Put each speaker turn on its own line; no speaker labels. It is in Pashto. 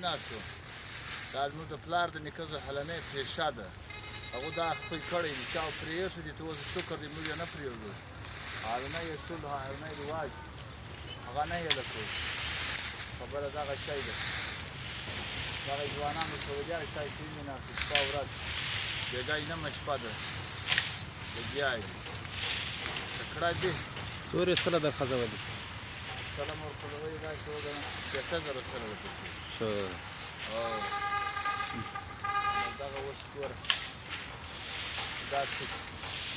ناست شو دا زموږ د پلار د نیکه زحلنۍ پېشه ده هغه دا خپل کړی دي چا پرېښود دي ته اوس شکر دی موږ یې نه پرېږدو هغه یې ټول هغه رواج هغه نه هېله کړو خبره دغه شی ده دغه ځوانانو سعودي عربستان کې وینې ناست شپه ورځ بېګا یې نهمه شپه ده لګیا یې تکړه دي
څورې سره در خځولي
سره مې ورخځوي داسې وګڼه 50,000 سره ورپسې
ښه
دغه اوس ګوره دا څه